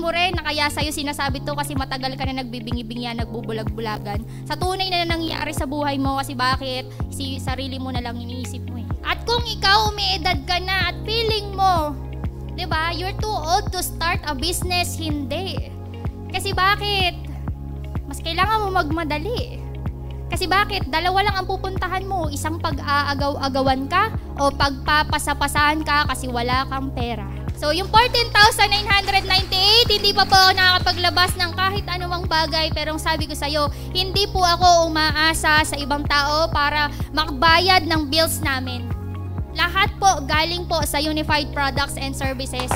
mo rin na kaya sa'yo sinasabi to kasi matagal ka na nagbibingi-bingi, nagbubulag-bulagan. Sa tunay na nangyayari sa buhay mo kasi bakit? Sarili mo na lang iniisip mo eh. At kung ikaw may edad ka na at feeling mo, diba, you're too old to start a business, hindi. Kasi bakit? Mas kailangan mo magmadali. Kasi bakit? Dalawa lang ang pupuntahan mo. Isang pag-aagaw-agawan ka o pagpapasapasahan ka kasi wala kang pera. So, yung 14,998, hindi pa po nakakapaglabas ng kahit anumang bagay. Pero sabi ko sa'yo, hindi po ako umaasa sa ibang tao para makbayad ng bills namin. Lahat po galing po sa Unified Products and Services.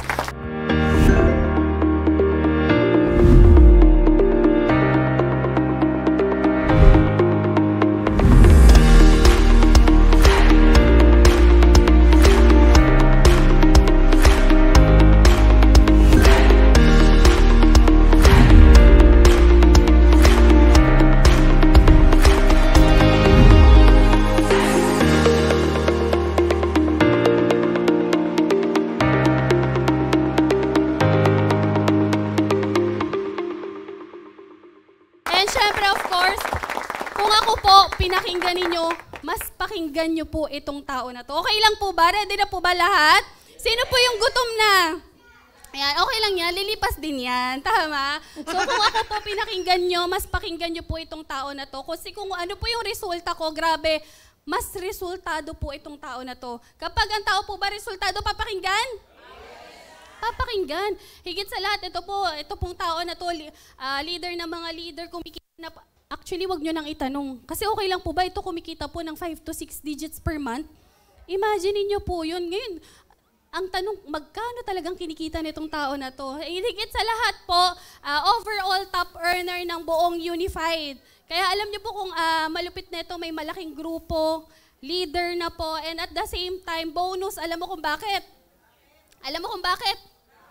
Pinakinggan ninyo, mas pakinggan nyo po itong tao na to. Okay lang po ba? Ready na po ba lahat? Sino po yung gutom na? Ayan, okay lang yan. Lilipas din yan. Tama? So kung ako po pinakinggan nyo, mas pakinggan nyo po itong tao na to. Kasi kung ano po yung resulta ko, grabe, mas resultado po itong tao na to. Kapag ang tao po ba resultado, papakinggan? Papakinggan. Higit sa lahat, ito pong tao na to, leader ng mga leader, kumikita na. Actually, wag nyo nang itanong. Kasi okay lang po ba ito kumikita po ng 5 to 6 digits per month? Imagine niyo po yun. Ngayon, ang tanong, magkano talagang kinikita nitong tao na to? Higit sa lahat po, overall top earner ng buong Unified. Kaya alam niyo po kung malupit na ito, may malaking grupo, leader na po, and at the same time, bonus, alam mo kung bakit? Alam mo kung bakit?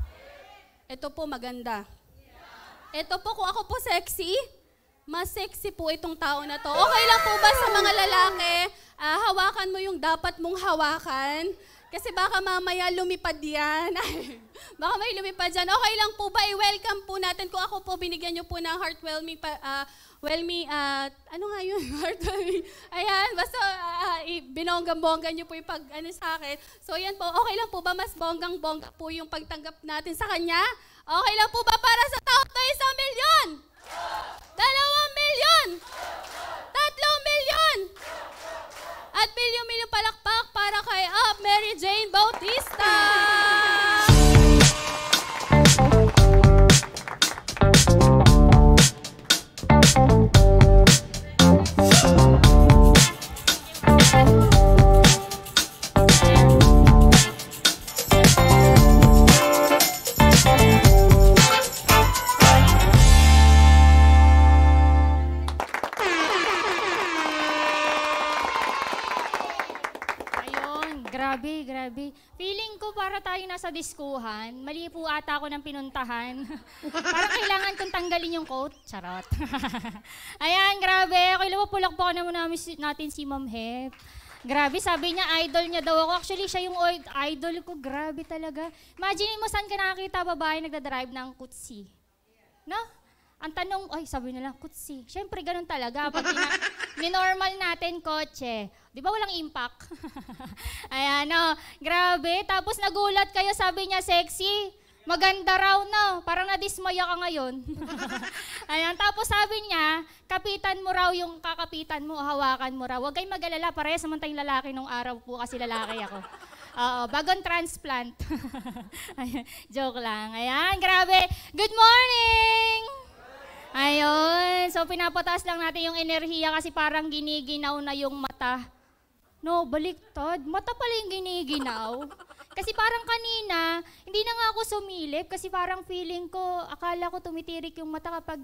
Ito po maganda. Ito po, kung ako po sexy, mas sexy po itong tao na to. Okay lang po ba sa mga lalaki, hawakan mo yung dapat mong hawakan? Kasi baka mamaya lumipad yan. Baka may lumipad dyan. Okay lang po ba, i-welcome po natin. Kung ako po binigyan nyo po ng heartwarming, ano nga yun? Heartwarming. Ayan, basta binonggang-bongga nyo po yung pag-ano sa akin. So yan po, okay lang po ba, mas bonggang-bongga po yung pagtanggap natin sa kanya? Okay lang po ba para sa tao to 1 milyon? 2 milyon! 3 milyon! At milyon-milyon palakpak para kay Mary Jane Bautista! Grabe. Feeling ko para tayo nasa diskuhan. Mali po ata ako ng pinuntahan. Parang kailangan kong tanggalin yung coat. Charot. Ayan, grabe. Okay lang po, pulak-pulak naman natin si Ma'am Hep. Grabe, sabi niya, idol niya daw ako. Actually, siya yung idol ko. Grabe talaga. Imagine mo saan ka nakakita babae nagdadrive ng kutsi. No? Ang tanong, sabi nila, kutsi. Siyempre, ganun talaga. Pag ninormal natin kotse, di ba walang impact? Ayan, no. Grabe. Tapos nagulat kayo, sabi niya, sexy. Maganda raw, no. Parang nadismaya ka ngayon. Ayan, tapos sabi niya, kapitan mo raw yung kakapitan mo, hawakan mo raw. Huwag kayong mag-alala, parehas naman tayong lalaki nung araw po kasi lalaki ako. Bagong transplant. Ayan, joke lang. Ayan, grabe. Good morning! Ayun, so pinapataas lang natin yung enerhiya kasi parang giniginaw na yung mata. No, baliktad. Mata pala yung giniginaw. Kasi parang kanina, hindi na nga ako sumilip kasi parang feeling ko, akala ko tumitirik yung mata kapag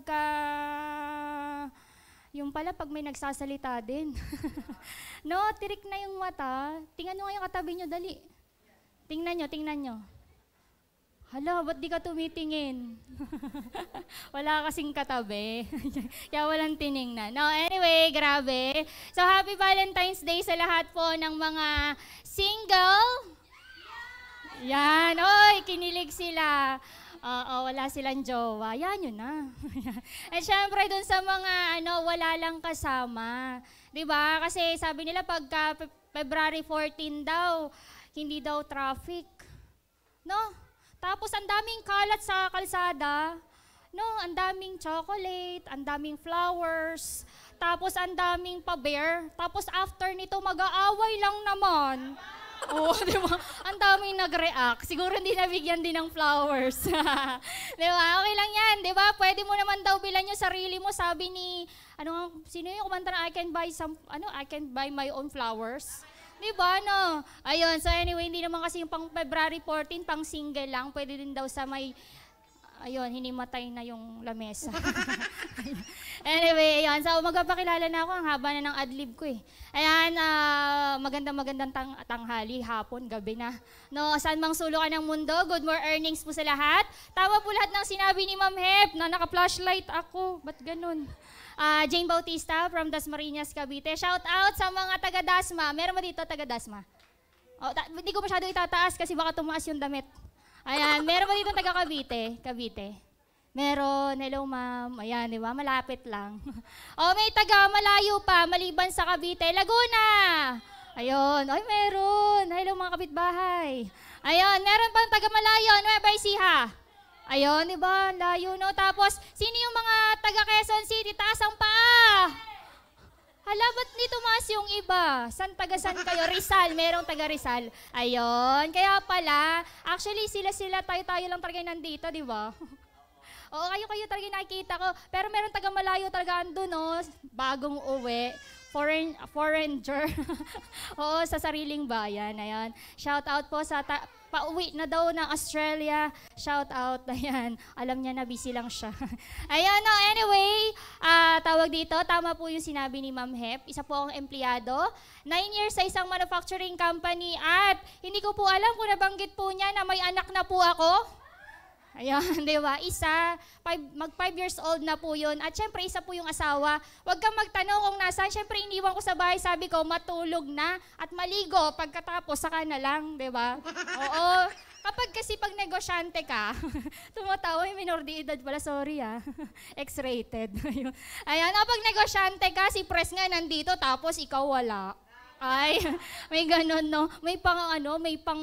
yung pala pag may nagsasalita din. No, tirik na yung mata. Tingnan nyo nga yung katabi nyo, dali. Tingnan nyo. Hala, ba't di ka tumitingin? Wala kasing katabi. Kaya walang tiningnan. No, anyway, grabe. So, happy Valentine's Day sa lahat po ng mga single. Yan, oy, kinilig sila. Oo, wala silang jowa. Yan, yun na. And syempre, dun sa mga, wala lang kasama. Diba? Kasi sabi nila, pagka February 14 daw, hindi daw traffic. No? Tapos, ang daming kalat sa kalsada. No? Ang daming chocolate, ang daming flowers, tapos ang daming pa-bear. Tapos, after nito, mag-aaway lang naman. Oo, di ba? Ang daming nag-react. Siguro hindi nabigyan din ng flowers. Di ba? Okay lang yan, di ba? Pwede mo naman daw bilan yung sarili mo. Sabi ni, sino yung kumanta na I can buy my own flowers. Di ba, no? Ayun, so anyway, hindi naman kasi yung pang February 14, pang single lang. Pwede din daw sa may, hinimatay na yung lamesa. Anyway, ayan. So, magpapakilala na ako. Ang haba na ng adlib ko eh. Ayan, magandang tanghali, hapon, gabi na. No, saan mang sulok ka ng mundo, good more earnings po sa lahat. Tama po lahat ng sinabi ni Ma'am Hep na naka-flashlight ako. Ba't ganun? Jane Bautista from Dasmariñas, Cavite. Shout out sa mga taga-Dasma. Meron mo dito taga-Dasma? Hindi ko masyado itataas kasi baka tumaas yung damit. Ayan, meron mo dito taga-Cavite? Cavite. Meron, hello ma'am. Ayan, di ba? Malapit lang. May taga malayo pa, maliban sa Cavite. Laguna! Ayun, meron. Hello mga kapitbahay. Ayun, meron pang taga malayo, Nueva Ecija. Ayun, di ba? Layo, no? Tapos, sino yung mga taga Quezon City? Taas ang paa! Hala, ba't di tumaas yung iba? San kayo? Rizal, merong taga Rizal. Ayun, kaya pala, actually sila, tayo lang talaga nandito, di ba? Oo, kayo talaga nakikita ko. Pero meron taga malayo talaga andun, no? Bagong uwi. Foreigner. Oo, sa sariling bayan. Ayan. Shout out po sa pauwi na daw ng Australia. Shout out. Ayan. Alam niya na busy lang siya. Ayan, no. Anyway, tawag dito. Tama po yung sinabi ni Ma'am Hep. Isa po akong empleyado. 9 years sa isang manufacturing company at hindi ko po alam kung nabanggit po niya na may anak na po ako. Ayan, di ba? Mag 5 years old na po yun. At syempre, isa po yung asawa. Huwag kang magtanong kung nasaan. Syempre, iniwan ko sa bahay. Sabi ko, matulog na at maligo. Pagkatapos, saka na lang, di ba? Oo. Kapag kasi pag negosyante ka, tumatawa yung minor de edad pala, sorry X-rated. Ayan, pag negosyante ka, si Pres nga nandito, tapos ikaw wala. Ay, may ganun, no? May pang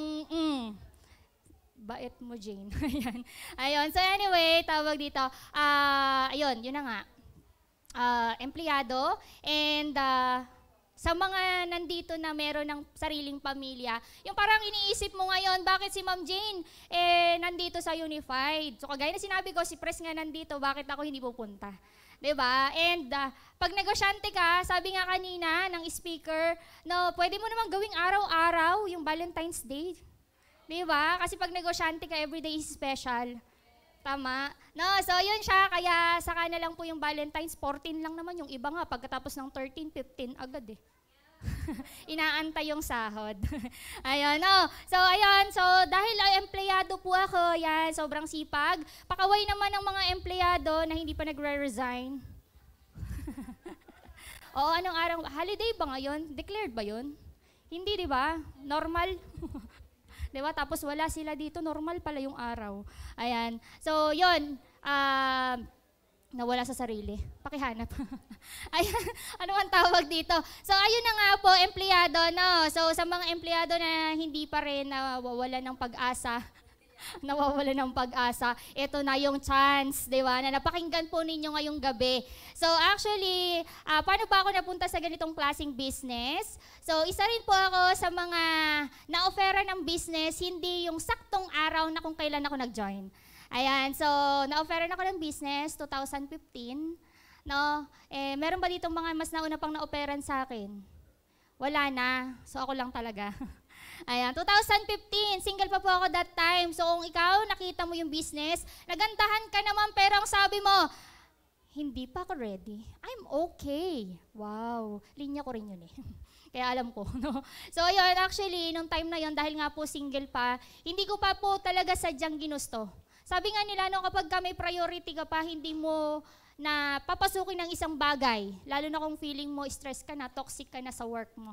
bait mo, Jane. Ayan. Ayun. So anyway, tawag dito. Ayun, yun na nga. Empleyado. And sa mga nandito na meron ng sariling pamilya, yung parang iniisip mo ngayon, bakit si Ma'am Jane nandito sa Unified? So kagaya na sinabi ko, si Pres nga nandito, bakit ako hindi pupunta? Diba? And pag negosyante ka, sabi nga kanina ng speaker, no, pwede mo naman gawing araw-araw yung Valentines Day. Diba? Kasi pag negosyante ka, everyday is special. Tama? No, so yun siya. Kaya saka na lang po yung Valentine's. 14 lang naman. Yung iba nga, pagkatapos ng 13, 15 agad eh. Inaantay yung sahod. Ayun, no. So, ayun. So, dahil empleyado po ako, yan, sobrang sipag. Pakaway naman ng mga empleyado na hindi pa nagre-resign. Oo, anong araw? Holiday ba ngayon? Declared ba yun? Hindi, di ba? Normal. Diba? Tapos wala sila dito, normal pala yung araw. Ayan. So, yun. Nawala sa sarili. Pakihanap. Ayan. Ano ang tawag dito? So, ayun na nga po, empleyado, no? So, sa mga empleyado na hindi pa rin nawawalan ng pag-asa, ito na yung chance, di ba? Na napakinggan po ninyo ngayong gabi. So actually, paano ba ako napunta sa ganitong klaseng business? So isa rin po ako sa mga na-offera ng business, hindi yung saktong araw na kung kailan ako nag-join. Ayan, so na-offeran ako ng business 2015. No? Meron ba ditong mga mas nauna pang na-offeran sa akin? Wala na. So ako lang talaga. Ayan, 2015, single pa po ako that time. So kung ikaw, nakita mo yung business, nagandahan ka naman pero ang sabi mo, hindi pa ako ready. I'm okay. Wow, linya ko rin yun eh. Kaya alam ko, no? So yun, actually, nung time na yun, dahil nga po single pa, hindi ko pa po talaga sadyang ginusto. Sabi nga nila, no, kapag may priority ka pa, hindi mo na papasukin ng isang bagay, lalo na kung feeling mo, stress ka na, toxic ka na sa work mo.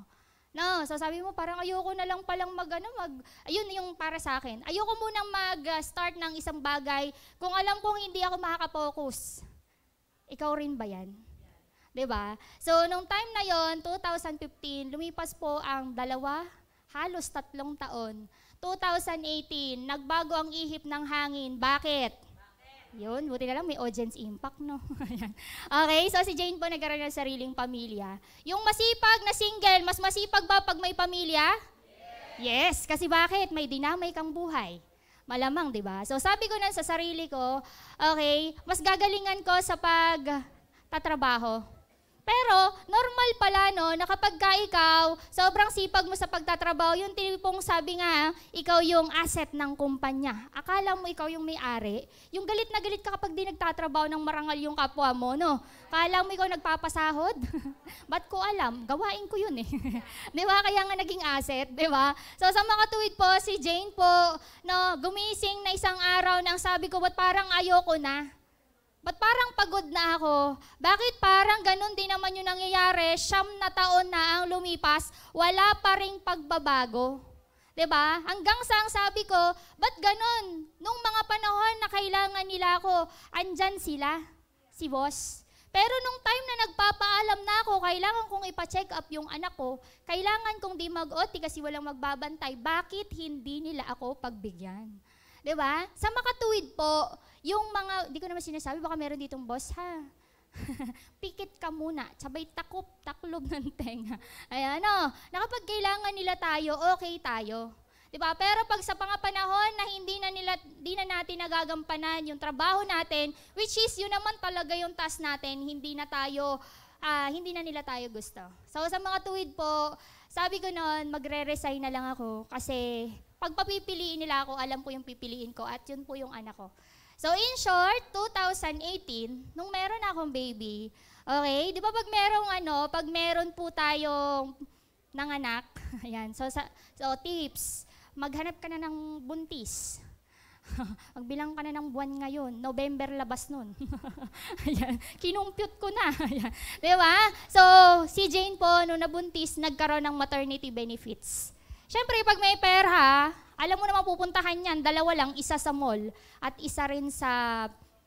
No, so sabi mo parang ayoko na lang palang ayun yung para sa akin. Ayoko munang mag-start ng isang bagay kung alam kong hindi ako makaka-focus. Ikaw rin ba yan? 'Di ba? So, nung time na yon, 2015, lumipas po ang halos 3 taon. 2018, nagbago ang ihip ng hangin. Bakit? Yun, buti na lang may audience impact, no? Okay, so si Jane po nagkaroon ng sariling pamilya. Yung masipag na single, mas masipag ba pag may pamilya? Yes, kasi bakit? May dinamay kang buhay. Malamang, di ba? So sabi ko na sa sarili ko, okay, mas gagalingan ko sa pagtatrabaho. Pero, normal pala, no, na kapag ikaw, sobrang sipag mo sa pagtatrabaho, yung tipong sabi nga, ikaw yung asset ng kumpanya. Akala mo ikaw yung may-ari. Yung galit na galit ka kapag di nagtatrabaho ng marangal yung kapwa mo, no? Akala mo ikaw nagpapasahod? Ba't ko alam? Gawain ko yun eh. Di ba? Kaya nga naging asset, di ba? So, sa makatuwid po, si Jane po, no, gumising na isang araw nang sabi ko, ba't parang ayoko na? Ba't parang pagod na ako? Bakit parang ganun din naman yung nangyayari? 9 na taon na ang lumipas, wala pa ring pagbabago. 'Di ba? Hanggang sa ang sabi ko, ba't ganun? Nung mga panahon na kailangan nila ako, andyan sila, si boss. Pero nung time na nagpapaalam na ako, kailangan kong ipa-check up yung anak ko, kailangan kong di mag-OT kasi walang magbabantay, bakit hindi nila ako pagbigyan? 'Di ba? Sa makatuwid po, yung mga, di ko naman sinasabi, baka meron ditong boss, ha? Pikit ka muna, sabay taklob ng tenga. Ayan, no? Na kapag kailangan nila tayo, okay tayo. Diba? Pero pag sa panahon na hindi na natin nagagampanan yung trabaho natin, which is yun naman talaga yung task natin, hindi na nila tayo gusto. So sa mga tuwid po, sabi ko noon, magre-resign na lang ako kasi pag papipiliin nila ako, alam ko yung pipiliin ko at yun po yung anak ko. So in short, 2018, nung meron akong baby, okay, di ba pag meron po tayong nanganak, ayan, so tips, maghanap ka na ng buntis. Magbilang ka na ng buwan ngayon, November labas nun. Ayan, kinumpute ko na. Ayan, di ba? So si Jane po, nung nabuntis, nagkaroon ng maternity benefits. Siyempre, pag may pera, alam mo naman pupuntahan yan, 2 lang, isa sa mall at isa rin sa,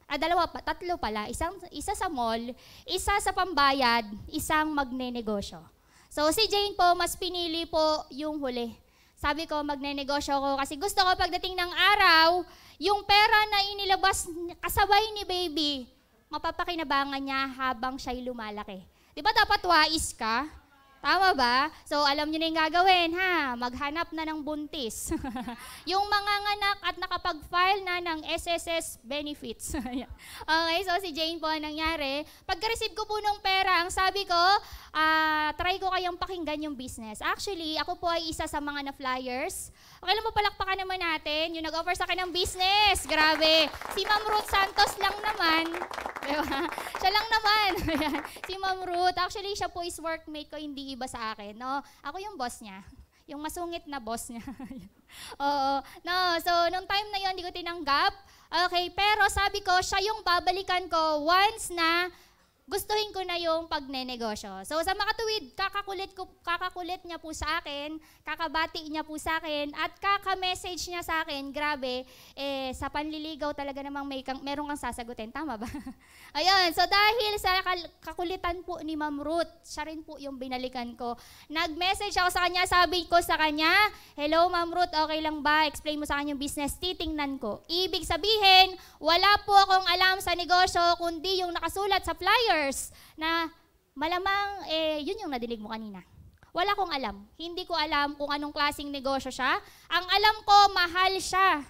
3 pala, isa sa mall, isa sa pambayad, isang magnenegosyo. So si Jane po, mas pinili po yung huli. Sabi ko, magnenegosyo ko kasi gusto ko pagdating ng araw, yung pera na inilabas kasabay ni baby, mapapakinabangan niya habang siya'y lumalaki. Di ba dapat wais ka? Tama ba? So, alam nyo na yung gagawin, ha? Maghanap na ng buntis. Yung mga nganak at nakapag-file na ng SSS benefits. Okay, so si Jane po ang nangyari. Pagka-receive ko po ng pera, ang sabi ko, try ko kayong pakinggan yung business. Actually, ako po ay isa sa mga na-flyers. Okay lang mo, palakpakan naman natin. Yung nag-offer sa akin ng business. Grabe. Si Ma'am Ruth Santos lang naman. Diba? Siya lang naman. Si Ma'am Ruth. Actually, siya po is workmate ko, hindi iba sa akin. No? Ako yung boss niya. Yung masungit na boss niya. Oo. No, so, nung time na yun, hindi ko tinanggap. Okay, pero sabi ko, siya yung babalikan ko once na gustuhin ko na yung pagnenegosyo. So sa makatuwid, kakakulit niya po sa akin, kakabati niya po sa akin, at kaka-message niya sa akin, grabe, sa panliligaw talaga namang meron kang sasagutin. Tama ba? Ayun, so dahil sa kakulitan po ni Ma'am Ruth, siya rin po yung binalikan ko. Nag-message ako sa kanya, sabi ko sa kanya, hello Ma'am Ruth, okay lang ba? Explain mo sa kanya yung business, titingnan ko. Ibig sabihin, wala po akong alam sa negosyo, kundi yung nakasulat sa flyer na malamang, yun yung nadinig mo kanina. Wala akong alam. Hindi ko alam kung anong klaseng negosyo siya. Ang alam ko, mahal siya.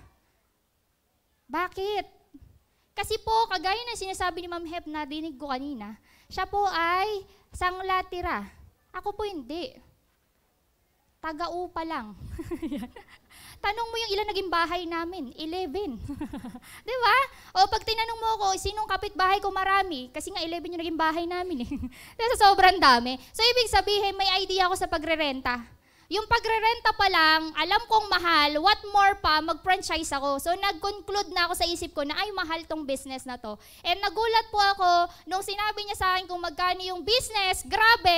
Bakit? Kasi po, kagaya na sinasabi ni Ma'am Hep na dinig ko kanina, siya po ay sanglatira. Ako po hindi. Taga-upa lang. Tanong mo yung ilan naging bahay namin? 11. Di ba? O pag tinanong mo ako, sinong kapitbahay ko marami? Kasi nga 11 yung naging bahay namin eh. Sa sobrang dami. So ibig sabihin, may idea ako sa pagrerenta. yung pagre-renta pa lang, alam kong mahal, what more pa, mag-franchise ako. So nag-conclude na ako sa isip ko na ay mahal tong business na to. And nagulat po ako nung sinabi niya sa akin kung magkano yung business, grabe,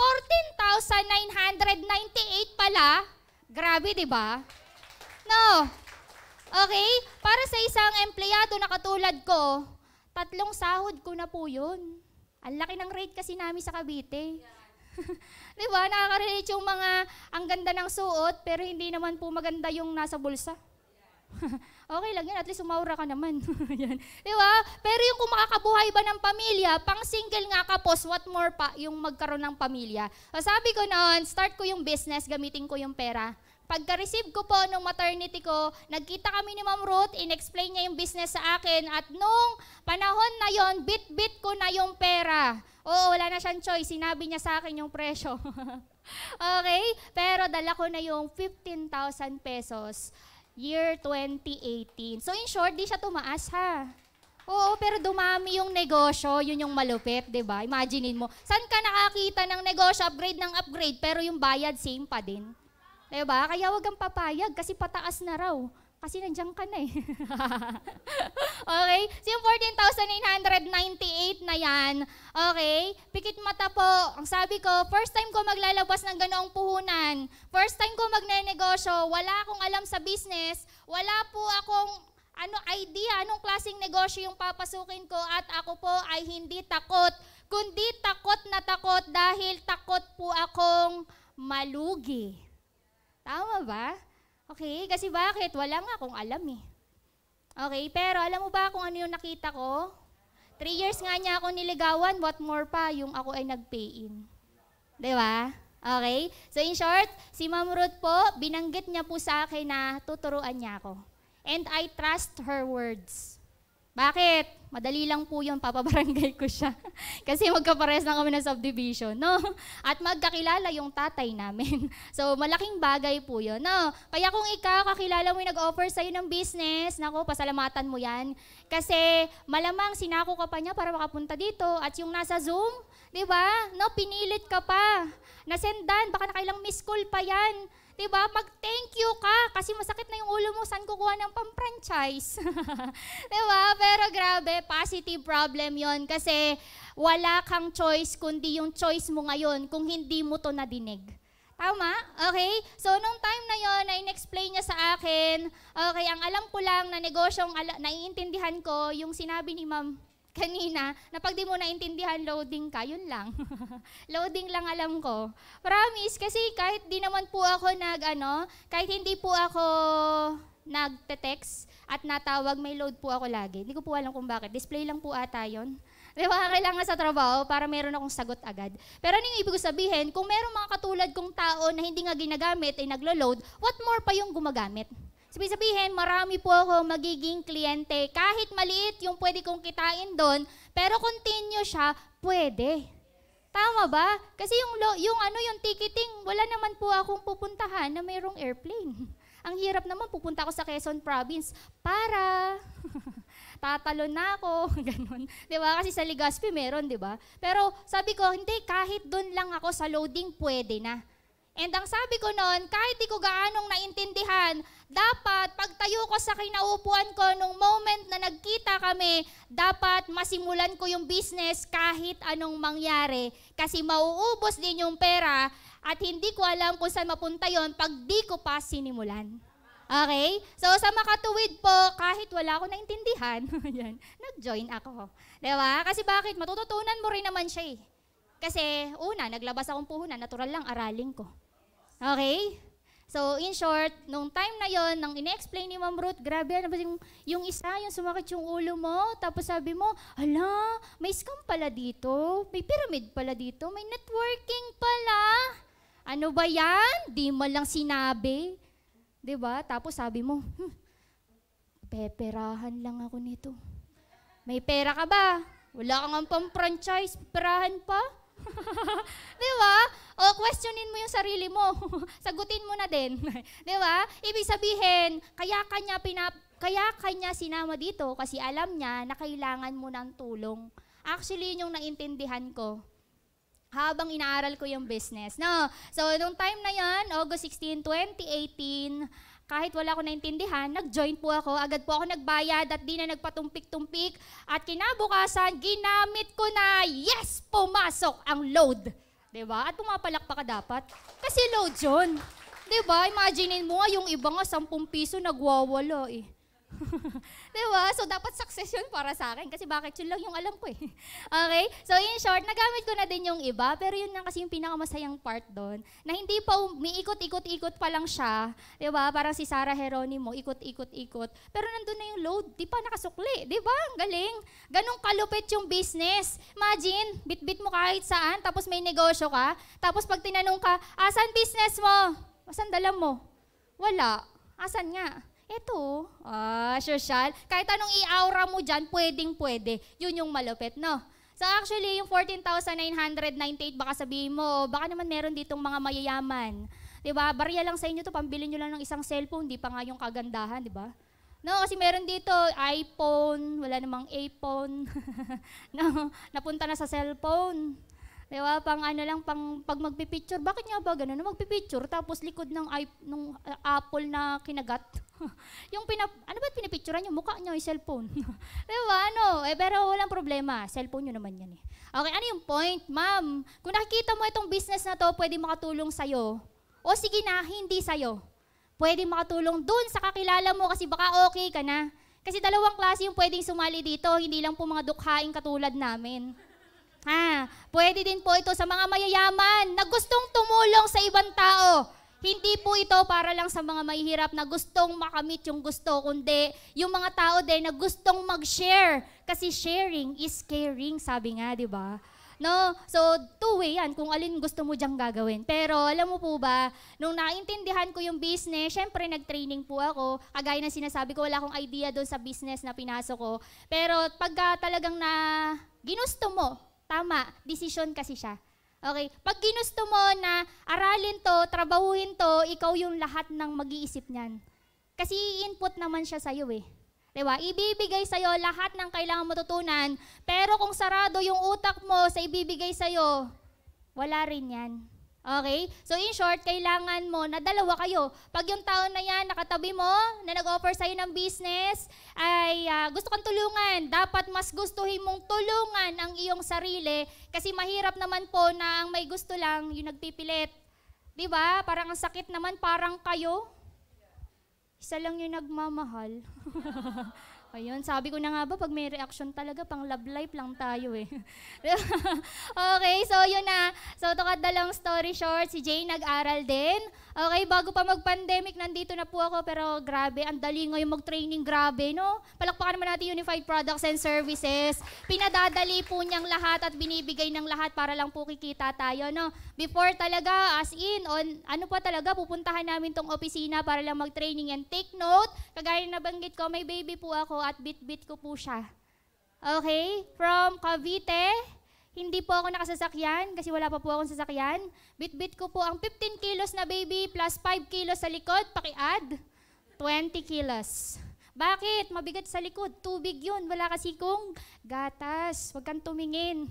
14,998 pala. Grabe, di ba? No. Okay? Para sa isang empleyado na katulad ko, 3 sahod ko na po yun. Ang laki ng rate kasi namin sa Cavite. Di ba? Nakaka-relate yung mga ang ganda ng suot, pero hindi naman po maganda yung nasa bulsa. Okay lang yan, at least umaura ka naman. Yan. Di ba? Pero yung kung makakabuhay ba ng pamilya, pang single nga kapos, what more pa yung magkaroon ng pamilya. So sabi ko noon, start ko yung business, gamitin ko yung pera. Pagka-receive ko po nung maternity ko, nagkita kami ni Ma'am Ruth, in-explain niya yung business sa akin, at nung panahon na yon, bit-bit ko na yung pera. Oo, wala na siyang choice, sinabi niya sa akin yung presyo. Okay? Pero dala ko na yung 15,000 pesos, year 2018. So in short, di siya tumaas ha. Oo, pero dumami yung negosyo, yun yung malupit, di ba? Imaginein mo, saan ka nakakita ng negosyo, upgrade ng upgrade, pero yung bayad same pa din. Diba? Kaya wag kang papayag kasi pataas na raw. Kasi nandiyan ka na eh. Okay? So yung 14,898 na yan, okay? Pikit mata po. Ang sabi ko, first time ko maglalabas ng ganoong puhunan. First time ko magnenegosyo. Wala akong alam sa business. Wala po akong idea anong klaseng negosyo yung papasukin ko. At ako po ay hindi takot. Kundi takot na takot dahil takot po akong malugi. Tama ba? Okay, kasi bakit? Wala nga akong alam eh. Okay, pero alam mo ba kung ano yung nakita ko? 3 years nga niya ako niligawan, what more pa, yung ako ay nag-pay-in. Diba? Okay? So in short, si Ma'am Ruth po, binanggit niya po sa akin na tuturuan niya ako. And I trust her words. Bakit? Madali lang po yun, papabarangay ko siya. Kasi magkapares lang kami ng subdivision, no? At magkakilala yung tatay namin. So, malaking bagay po yun, no? Kaya kung ikaw, kakilala mo yung nag-offer sa'yo ng business, naku, pasalamatan mo yan. Kasi malamang sinako ka pa niya para makapunta dito. At yung nasa Zoom, di ba? No, pinilit ka pa. Nasendan, baka nakailang miss call pa yan. Diba? Mag-thank you ka kasi masakit na yung ulo mo, saan kukuha ng pang-franchise? Diba? Pero grabe, positive problem yon kasi wala kang choice kundi yung choice mo ngayon kung hindi mo to nadinig. Tama? Okay? So, nung time na yon na in-explain niya sa akin, okay, ang alam ko lang na negosyong naiintindihan ko, yung sinabi ni Ma'am kanina, na pag di mo naintindihan, loading ka, yun lang. Loading lang alam ko. Promise, kasi kahit di naman po ako kahit hindi po ako nagte-text at natawag, may load po ako lagi. Hindi ko po alam kung bakit. Display lang po ata yun. Di ba? Kailangan sa trabaho para meron akong sagot agad. Pero ano yung ibig sabihin, kung meron mga katulad kong tao na hindi nga ginagamit ay naglo-load, what more pa yung gumagamit? Sabihin, marami po ako magiging kliyente. Kahit maliit yung pwede kong kitain doon, pero continue siya, pwede. Tama ba? Kasi yung ticketing, wala naman po akong pupuntahan na mayroong airplane. Ang hirap naman, pupunta ako sa Quezon Province para tatalon na ako, ganun. Diba? Kasi sa Legazpi meron, diba? Pero sabi ko, hindi, kahit doon lang ako sa loading, pwede na. And ang sabi ko noon, kahit di ko gaanong naintindihan, dapat pagtayo ko sa kinaupuan ko nung moment na nagkita kami, dapat masimulan ko yung business kahit anong mangyari. Kasi mauubos din yung pera at hindi ko alam kung saan mapunta yon pag di ko pa sinimulan. Okay? So sa makatuwid po, kahit wala ako naintindihan, yan, nag-join ako. Diba? Kasi bakit? Matututunan mo rin naman siya eh. Kasi una, naglabas akong puhunan, natural lang aralin ko. Okay? So, in short, nung time na yon, nang ine-explain ni Ma'am Ruth, grabe, yung isa, yung sumakit yung ulo mo, tapos sabi mo, hala, may scam pala dito, may pyramid pala dito, may networking pala. Ano ba yan? Di mo lang sinabi. Diba? Tapos sabi mo, peperahan lang ako nito. May pera ka ba? Wala kang pang-franchise, perahan pa? Diba? O questionin mo yung sarili mo. Sagutin mo na din. Diba? Ibig sabihin, kaya kanya sinama dito kasi alam niya na kailangan mo ng tulong. Actually, yun yung naintindihan ko. habang inaaral ko yung business. No? So, nung time na yan, August 16, 2018, kahit wala ko naintindihan, nag-join po ako, agad po ako nagbayad at di na nagpatumpik-tumpik. At kinabukasan, ginamit ko na, yes, pumasok ang load. Diba? At pumapalakpak ka dapat. Kasi load yun. Diba? Imaginein mo nga, yung iba nga, 10 piso nagwawala eh. Diba? So, dapat success yun para sa akin. Kasi bakit yun lang yung alam ko eh. Okay? So, in short, nagamit ko na din yung iba. Pero yun lang kasi yung pinakamasayang part doon. Na hindi pa umiikot-ikot-ikot pa lang siya. Diba? Parang si Sarah Geronimo, ikot-ikot-ikot. Pero nandun na yung load. Di pa nakasukli. Diba? Ang galing. Ganong kalupit yung business. Imagine, bit-bit mo kahit saan, tapos may negosyo ka. Tapos pag tinanong ka, asan business mo? Asan dala mo? Wala. Asan nga? Ito, social. Kahit anong i-aura mo dyan, pwedeng-pwede. Yun yung malupit, no? So actually, yung 14,998, baka sabihin mo, baka naman meron ditong mga mayayaman. Diba? Barya lang sa inyo to, pambili nyo lang ng isang cellphone, di pa nga yung kagandahan, diba? No, kasi meron dito, iPhone, wala namang iPhone. No, napunta na sa cellphone. Diba? Pang ano lang, pag magpipicture, bakit nga ba ganun? Magpipicture, tapos likod ng Apple na kinagat. Ano ba pinipicturean yung mukha niya, yung cellphone? Diba? Ano? Pero walang problema. Cellphone nyo naman yan eh. Okay, ano yung point? Ma'am, kung nakikita mo itong business na to, pwede makatulong sa'yo. O sige na, hindi sa'yo. Pwede makatulong dun sa kakilala mo kasi baka okay ka na. Kasi dalawang klase yung pwedeng sumali dito, hindi lang po mga dukhaing katulad namin. Pwede din po ito sa mga mayayaman na gustong tumulong sa ibang tao. Hindi po ito para lang sa mga mahihirap na gustong makamit yung gusto, kundi yung mga tao din na gustong mag-share. Kasi sharing is caring, sabi nga, di ba? No? So, two-way yan kung alin gusto mo diyang gagawin. Pero alam mo po ba, nung naintindihan ko yung business, syempre nag-training po ako. Kagaya ng sinasabi ko, wala akong idea doon sa business na pinasok ko. Pero pagka talagang na ginusto mo, tama, decision kasi siya. Okay? Pag ginusto mo na aralin to, trabahuhin to, ikaw yung lahat ng mag-iisip niyan. Kasi input naman siya sa'yo eh. Diba? Ibibigay sa'yo lahat ng kailangan matutunan, pero kung sarado yung utak mo sa ibibigay sa'yo, wala rin yan. Okay? So in short, kailangan mo na dalawa kayo. Pag yung tao na yan, nakatabi mo, na nag-offer sa'yo ng business, ay gusto kang tulungan, dapat mas gustuhin mong tulungan ang iyong sarili kasi mahirap naman po na ang may gusto lang, yung nagpipilit. Diba? Parang ang sakit naman, parang kayo. Isa lang yung nagmamahal. Ayun, sabi ko na nga ba, pag may reaction talaga, pang love life lang tayo eh. Okay, so yun na. So to cut the long story short, si Jay nag-aral din. Okay, bago pa mag-pandemic, nandito na po ako, pero grabe, ang dali ngayon mag-training, grabe, no? Palakpakan naman natin Unified Products and Services. Pinadadali po niyang lahat at binibigay ng lahat para lang po kikita tayo, no? Before talaga, as in, ano pa talaga, pupuntahan namin tong opisina para lang mag-training and take note. Kagaya na nabanggit ko, may baby po ako at bit-bit ko po siya. Okay? From Cavite, hindi po ako nakasasakyan kasi wala pa po akong sasakyan. Bit-bit ko po ang 15 kilos na baby plus 5 kilos sa likod, paki-add, 20 kilos. Bakit? Mabigat sa likod. Tubig yun. Wala kasi kong gatas. Huwag kang tumingin.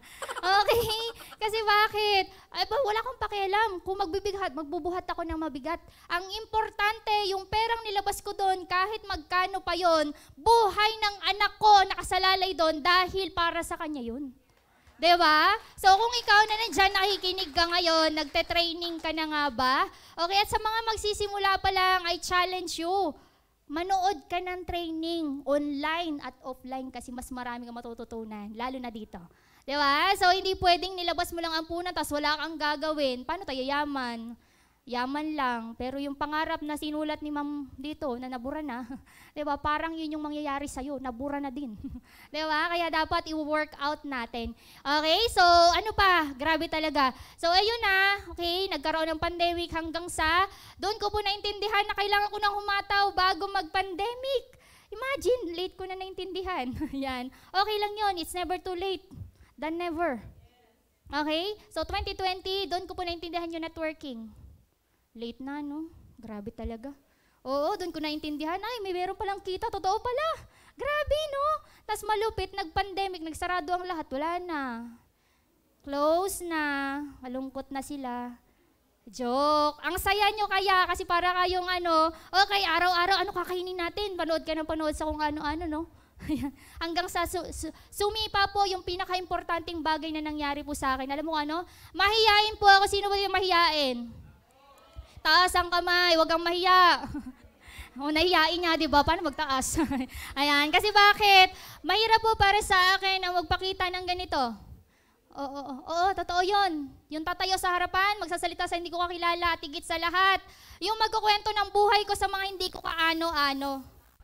Okay? Kasi bakit? Ay, wala akong pakialam. Kung magbubuhat ako ng mabigat. Ang importante, yung perang nilabas ko doon, kahit magkano pa yon, buhay ng anak ko nakasalalay doon dahil para sa kanya yun. Diba? So kung ikaw na nandyan, nakikinig ka ngayon, nagte-training ka na nga ba? Okay, at sa mga magsisimula pa lang, I challenge you. Manood ka ng training online at offline kasi mas marami kang matututunan, lalo na dito. Diba? So, hindi pwedeng nilabas mo lang ang punan tapos wala kang gagawin. Paano tayo yaman? Yaman lang. Pero yung pangarap na sinulat ni ma'am dito, na nabura na, diba? Parang yun yung mangyayari sa'yo, nabura na din. Diba? Kaya dapat i-work out natin. Okay? So, ano pa? Grabe talaga. So, ayun na. Okay? Nagkaroon ng pandemic hanggang sa, doon ko po naintindihan na kailangan ko nang humataw bago mag-pandemic. Imagine, late ko na naintindihan. Yan. Okay lang yun. It's never too late than never. Okay? So, 2020, doon ko po naintindihan yung networking. Late na, no? Grabe talaga. Oo, doon ko naintindihan, ay, may meron palang kita, totoo pala. Grabe, no? Tapos malupit, nag-pandemic, nagsarado ang lahat, wala na. Close na. Malungkot na sila. Joke. Ang saya nyo kaya kasi para kayong okay, araw-araw, kakainin natin? Panood ka ng panood sa kung ano-ano, no? Hanggang sa sumipa po yung pinaka-importanting bagay na nangyari po sa akin. Alam mo mahiyain po ako. Sino ba yung mahiyain? Taas ang kamay, wag kang mahiya. Nahiyain nga, di ba? Paano magtaas? Ayan, kasi bakit? Mahirap po para sa akin ang magpakita ng ganito. Oo, totoo yun. Yung tatayo sa harapan, magsasalita sa hindi ko kakilala, at higit sa lahat, yung magkukwento ng buhay ko sa mga hindi ko kaano-ano.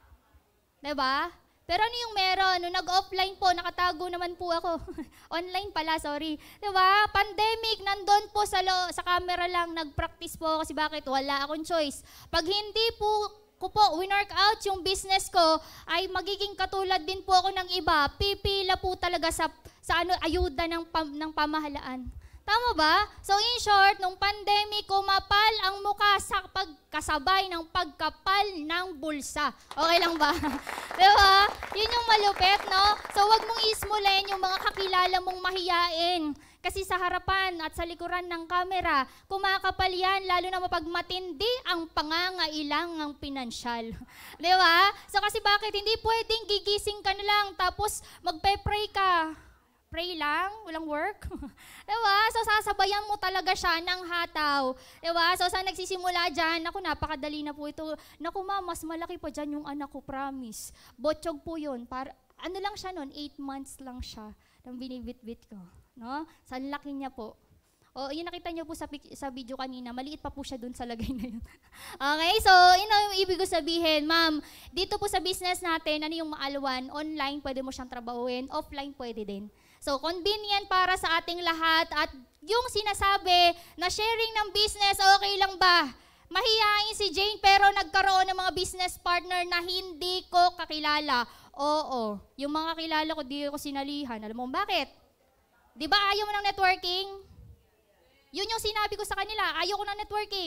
Diba? Pero ano yung meron? Nung nag-offline po, nakatago naman po ako. Online pala, sorry. Diba? Pandemic, nandun po sa camera lang, nag-practice po kasi bakit? Wala akong choice. Pag hindi po winwork out yung business ko, ay magiging katulad din po ako ng iba. Pipila po talaga sa ayuda ng pamahalaan. Tama ba? So in short, nung pandemic, kumapal ang mukha sa pagkasabay ng pagkapal ng bulsa. Okay lang ba? Diba? Yun yung malupit, no? So wag mong ismulain yung mga kakilala mong mahiyain. Kasi sa harapan at sa likuran ng kamera, kumakapal yan, lalo na mapag matindi ang pangangailangang pinansyal. Di ba? So kasi bakit? Hindi pwedeng gigising ka na lang tapos magpe-pray ka. Pray lang, walang work. Diba? So sasabayan mo talaga siya ng hataw. Diba? So saan nagsisimula dyan? Naku, napakadali na po ito. Naku ma, mas malaki pa dyan yung anak ko, promise. Botsyog po yun. Ano lang siya nun? 8 months lang siya nang binibit-bit ko. No? Sa laki niya po. O, yun nakita niyo po sa video kanina, maliit pa po siya dun sa lagay na yun. Okay, so yun yung ibig ko sabihin, ma'am, dito po sa business natin, ano yung maalwan, online pwede mo siyang trabahuin, offline pwede din. So convenient para sa ating lahat at yung sinasabi na sharing ng business, okay lang ba? Mahihain si Jane pero nagkaroon ng mga business partner na hindi ko kakilala. Oo, yung mga kilala ko, di ko sinalihan. Alam mo bakit? Di ba ayaw mo ng networking? Yun yung sinabi ko sa kanila, ayaw ko ng networking.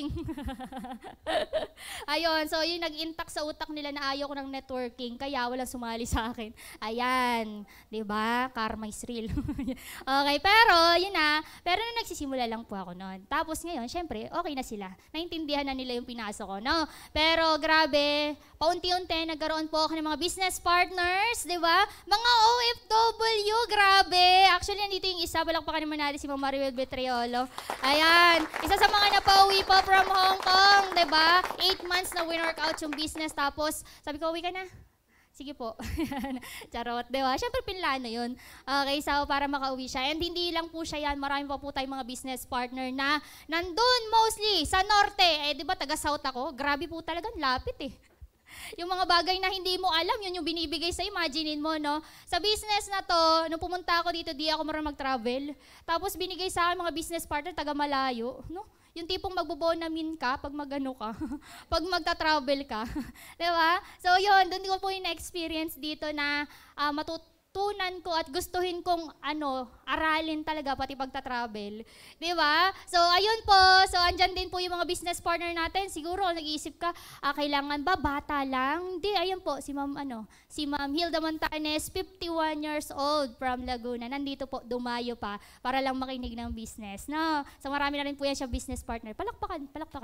Ayun, so yun nag-intact sa utak nila na ayaw ko ng networking, kaya walang sumali sa akin. Ayan, di ba? Karma is real. Okay, pero yun na. Pero nung nagsisimula lang po ako noon. Tapos ngayon, syempre, okay na sila. Naintindihan na nila yung pinasok ko, no? Pero grabe, paunti-unti nagkaroon po ako ng mga business partners, di ba? Mga OFW, grabe. Actually, nandito yung isa, balakpakan naman natin si Ma'am Maribel Betriolo. Ayan, isa sa mga napauwi po from Hong Kong, diba? 8 months na win-workout yung business, tapos sabi ko, uwi ka na. Sige po. Charot, diba? Siyempre, pinlano yun. Okay, so para makauwi siya. And hindi lang po siya yan, marami pa po tayong mga business partner na nandun mostly sa norte. Diba, taga-south ako? Grabe po talaga, lapit Yung mga bagay na hindi mo alam, yun yung binibigay sa imaginein mo, no? Sa business na to, nung pumunta ako dito, di ako marunong mag-travel. Tapos binigay sa akin mga business partner, taga-malayo, no? Yung tipong magbobonamin ka pag magano ka, pag magta-travel ka. Diba? So yun, doon ko po yung experience dito na matutunan ko at gustuhin kong aralin talaga pati pagta-travel. Diba? So ayun po, so andyan din po yung mga business partner natin. Siguro nag-iisip ka, kailangan ba bata lang? Hindi, ayun po, si Ma'am Hilda Montanes, 51 years old from Laguna. Nandito po, dumayo pa para lang makinig ng business. No? So marami na rin po yan siya business partner. Palakpakan.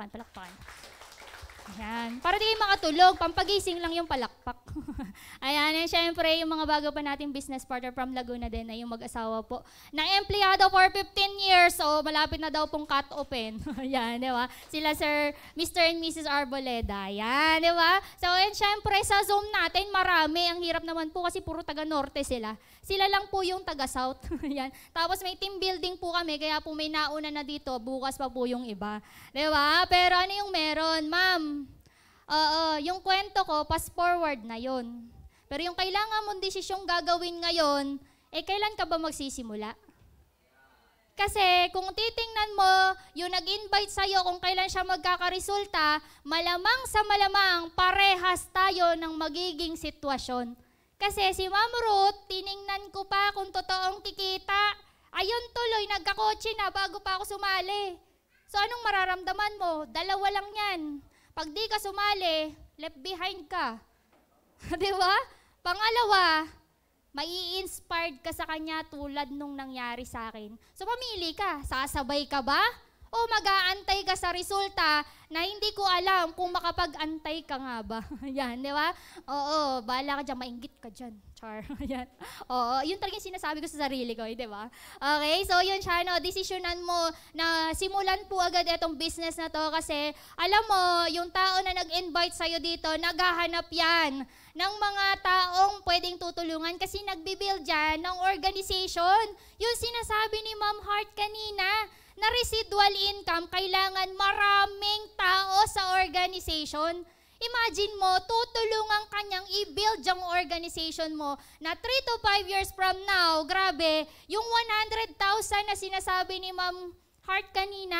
Ayan. Para di kayo makatulog, pampagising lang yung palakpak. Ayan, and syempre, yung mga bago pa nating business partner from Laguna din na yung mag-asawa po na empleyado for 15 years. So, malapit na daw pong cut open. Ayan, di ba? Sila Sir Mr. and Mrs. Arboleda. Ayan, di ba? So, and syempre, sa Zoom natin, marami. Ang hirap naman po kasi puro taga-norte sila. Sila lang po yung taga-south. Ayan. Tapos may team building po kami, kaya po may nauna na dito, bukas pa po yung iba. Di ba? Pero ano yung meron? Ma'am, yung kwento ko, fast forward na yon. Pero yung kailangan mong desisyong gagawin ngayon, kailan ka ba magsisimula? Kasi kung titingnan mo, yung nag-invite sa'yo kung kailan siya magkakaresulta, malamang sa malamang parehas tayo ng magiging sitwasyon. Kasi si Ma'am Ruth, tiningnan ko pa kung totoong kikita. Ayun tuloy, nagkakotse na bago pa ako sumali. So anong mararamdaman mo? Dalawa lang yan. Pag di ka sumali, left behind ka. Di ba? Pangalawa, mai-inspired ka sa kanya tulad nung nangyari sa akin. So pamili ka, sasabay ka ba? O mag-aantay ka sa resulta na hindi ko alam kung makapag-antay ka nga ba. Yan, di ba? Oo, bahala ka dyan, mainggit ka dyan. Char. Yan. Oo, yun talaga yung sinasabi ko sa sarili ko, di ba? Okay, so yun siya, no, desisyonan mo na simulan po agad itong business na to kasi alam mo, yung tao na nag-invite sa'yo dito, naghahanap yan ng mga taong pwedeng tutulungan kasi nagbibuild dyan ng organization. Yung sinasabi ni Ma'am Hart kanina, na residual income, kailangan maraming tao sa organization. Imagine mo, tutulungan kanyang i-build yung organization mo na 3 to 5 years from now, grabe, yung 100,000 na sinasabi ni Ma'am Hart kanina,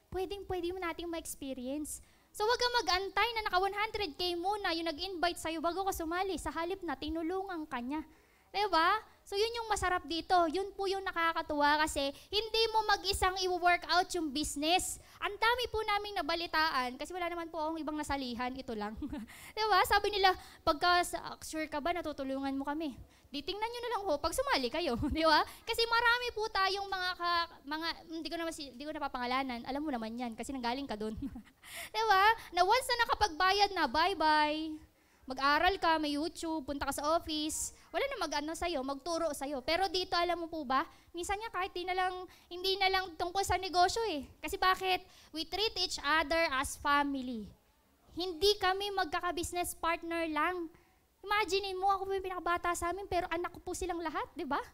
pwede mo nating ma-experience. So wag kang mag-antay na naka 100K muna yung nag-invite sa'yo bago ka sumali. Sa halip na, tinulungan ka niya. Diba? So yun yung masarap dito. Yun po yung nakakatuwa kasi hindi mo mag-isang i-work out yung business. Ang dami po naming nabalitaan kasi wala naman po akong ibang nasalihan. Ito lang. Diba? Sabi nila, pagka sure ka ba natutulungan mo kami? Di tingnan nyo na lang ho pag sumali kayo. Diba? Kasi marami po tayong mga hindi ko na papangalanan. Alam mo naman yan kasi nanggaling ka dun. Diba? Na once na nakapagbayad na, bye-bye. Mag-aral ka, may YouTube, punta ka sa office, wala na mag-ano sa'yo, magturo sa'yo. Pero dito, alam mo po ba, minsan nga kahit hindi na lang tungkol sa negosyo eh. Kasi bakit? We treat each other as family. Hindi kami magkaka-business partner lang. Imaginin mo, ako po yung pinakabata sa amin, pero anak ko po silang lahat, di ba?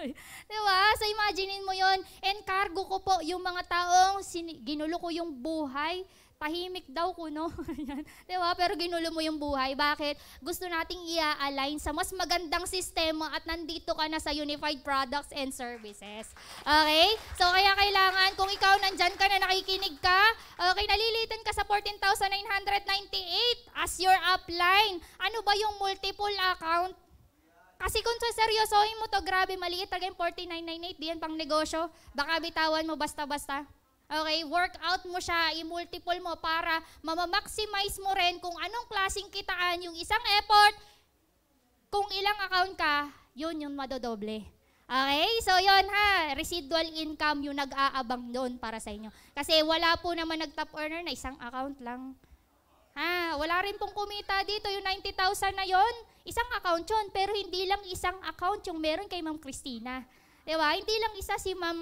Di ba? So imaginin mo yon, encargo ko po yung mga taong ginulo ko yung buhay, tahimik daw ko, no? Di ba? Pero ginulo mo yung buhay. Bakit? Gusto nating i-align sa mas magandang sistema at nandito ka na sa Unified Products and Services. Okay? So, kaya kailangan, kung ikaw nandyan ka na nakikinig ka, okay, nalilitan ka sa 14,998 as your upline. Ano ba yung multiple account? Kasi kung seryosohin mo to, grabe, maliit talaga yung 14,998, di yan pang negosyo. Baka bitawan mo basta-basta. Okay, work out mo siya, i-multiple mo para mamamaximize mo rin kung anong klaseng kitaan yung isang effort. Kung ilang account ka, yun yung madodoble. Okay, so yun ha, residual income yung nag-aabang doon para sa inyo. Kasi wala po naman nag-top earner na isang account lang. Ha, wala rin pong kumita dito, yung 90,000 na yon, isang account yun, pero hindi lang isang account yung meron kay Ma'am Christina. Diba? Hindi lang isa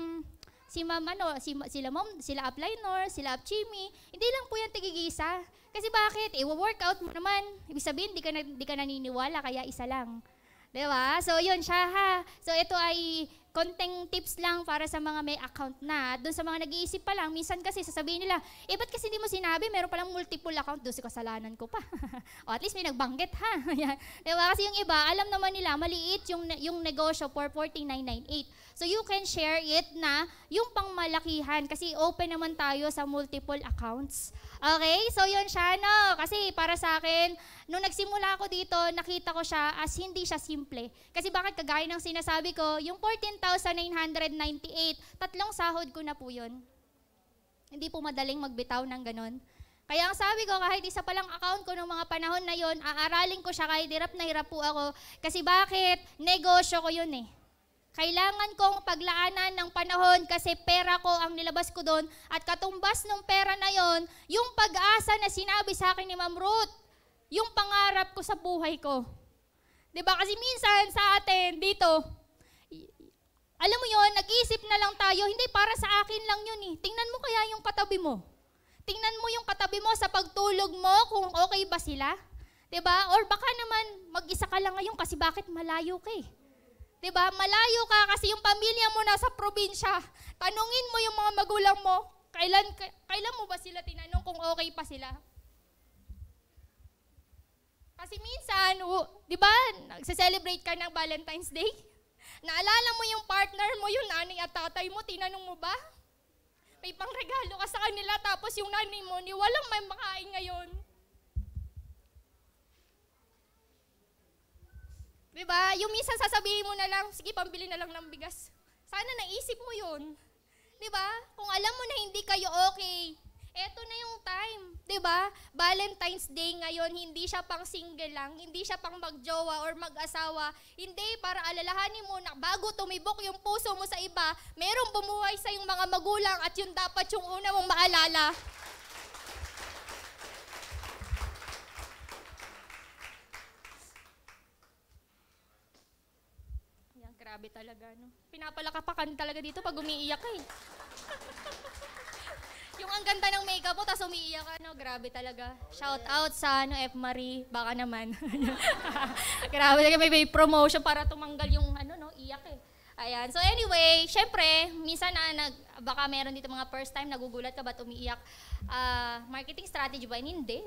sila upliner, sila upchimmy, hindi lang po yan tigigisa. Kasi bakit? I-workout mo naman. Ibig sabihin, di ka naniniwala, kaya isa lang. Diba? So, yun siya ha. So, ito ay konting tips lang para sa mga may account na. Doon sa mga nag-iisip pa lang, minsan kasi sasabihin nila, ba't kasi hindi mo sinabi, meron palang multiple account, doon si kasalanan ko pa. O at least may nagbanggit ha. Diba? Kasi yung iba, alam naman nila, maliit yung negosyo for 14,998. So you can share it na yung pangmalakihan kasi open naman tayo sa multiple accounts. Okay? So yun siya, no? Kasi para sa akin, nung nagsimula ako dito, nakita ko siya as hindi siya simple. Kasi bakit kagaya ng sinasabi ko, yung 14,998, 3 sahod ko na po yun. Hindi po madaling magbitaw ng ganun. Kaya ang sabi ko, kahit isa palang account ko ng mga panahon na yun, aaralin ko siya kahit hirap na hirap po ako. Kasi bakit? Negosyo ko yun eh. Kailangan kong paglaanan ng panahon kasi pera ko ang nilabas ko doon at katumbas ng pera na yon, yung pag-asa na sinabi sa akin ni Ma'am Ruth, yung pangarap ko sa buhay ko. Diba? Kasi minsan sa atin dito, alam mo yon, nag-iisip na lang tayo, hindi para sa akin lang yun eh. Tingnan mo kaya yung katabi mo. Tingnan mo yung katabi mo sa pagtulog mo kung okay ba sila. Diba? Or baka naman mag-isa ka lang ngayon kasi bakit malayo ka eh. Diba? Malayo ka kasi yung pamilya mo nasa probinsya. Tanungin mo yung mga magulang mo, kailan mo ba sila tinanong kung okay pa sila? Kasi minsan, diba, nagse-celebrate ka ng Valentines Day? Naalala mo yung partner mo, yung nanay at tatay mo, tinanong mo ba? May pangregalo ka sa kanila tapos yung nanay mo, walang may makain ngayon. Diba? Yung minsan sasabihin mo na lang, sige, pambili na lang ng bigas. Sana naisip mo yun. Diba? Kung alam mo na hindi kayo okay, Eto na yung time, 'di ba? Valentine's Day ngayon, hindi siya pang single lang, hindi siya pang magjowa or mag-asawa. Hindi, para alalahanin mo na bago tumibok yung puso mo sa iba, merong bumuhay sa yung mga magulang at yun dapat yung una mong maalala. Yan, grabe talaga, no? Pinapalakapakan talaga dito pag umiiyak ka eh. Yung ang ganda ng makeup mo, tapos umiiyak ka, no? Grabe talaga. Shout out sa F. Marie, baka naman. Grabe talaga, may promotion para tumanggal yung iyak eh. Ayan. So anyway, syempre, minsan baka meron dito mga first time, nagugulat ka ba't umiiyak. Marketing strategy ba? Hindi.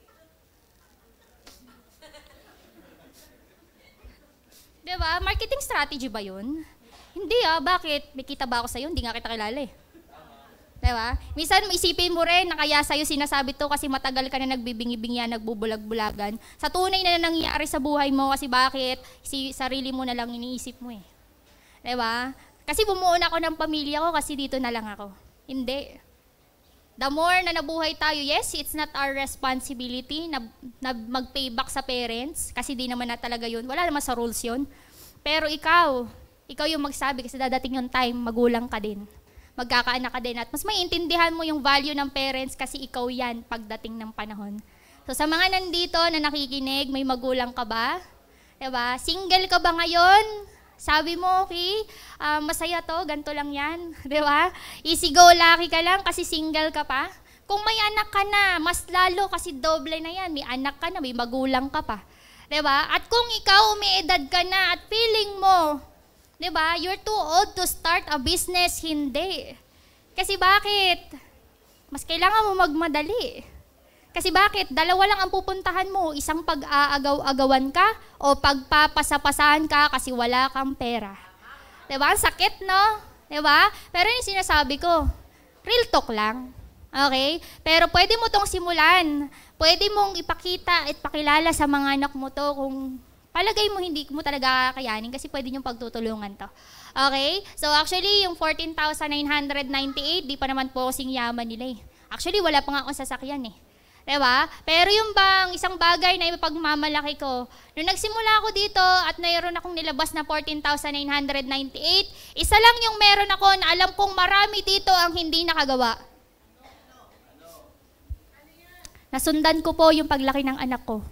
Diba? Marketing strategy ba yun? Hindi bakit? May kita ba ako sa'yo? Hindi nga kita kilala eh. Diba? Minsan isipin mo rin na kaya sa'yo sinasabi to kasi matagal ka na nagbibingi-bingian, nagbubulag-bulagan. Sa tunay na nangyayari sa buhay mo kasi bakit? Sarili mo na lang iniisip mo eh. Diba? Kasi bumuo na ako ng pamilya ko kasi dito na lang ako. Hindi. The more na nabuhay tayo, yes, it's not our responsibility na mag-payback sa parents kasi di naman na talaga yun. Wala naman sa rules yun. Pero ikaw yung magsabi kasi dadating yung time, magulang ka din. Magkakaanak ka din at mas maiintindihan mo yung value ng parents kasi ikaw yan pagdating ng panahon. So sa mga nandito na nakikinig, may magulang ka ba? Diba? Single ka ba ngayon? Sabi mo, okay, masaya to, ganito lang yan. Diba? Easy go lucky ka lang kasi single ka pa. Kung may anak ka na, mas lalo kasi doble na yan. May anak ka na, may magulang ka pa. Diba? At kung ikaw may edad ka na at feeling mo, diba? You're too old to start a business. Hindi. Kasi bakit? Mas kailangan mo magmadali. Kasi bakit? Dalawa lang ang pupuntahan mo. Isang pag-aagaw-agawan ka o pagpapasapasahan ka kasi wala kang pera. Diba? Ang sakit, no? Diba? Pero yung sinasabi ko, real talk lang. Okay? Pero pwede mo tong simulan. Pwede mong ipakita at pakilala sa mga anak mo to kung palagay mo hindi mo talaga kakayanin kasi pwede niyong pagtutulungan to. Okay? So actually, yung 14,998, di pa naman po kasing yaman nila eh. Actually, wala pa nga akong sasakyan eh. Diba? Pero yung bang isang bagay na ipagmamalaki ko, nung nagsimula ako dito at mayroon akong nilabas na 14,998, isa lang yung meron ako na alam kong marami dito ang hindi nakagawa. Nasundan ko po yung paglaki ng anak ko.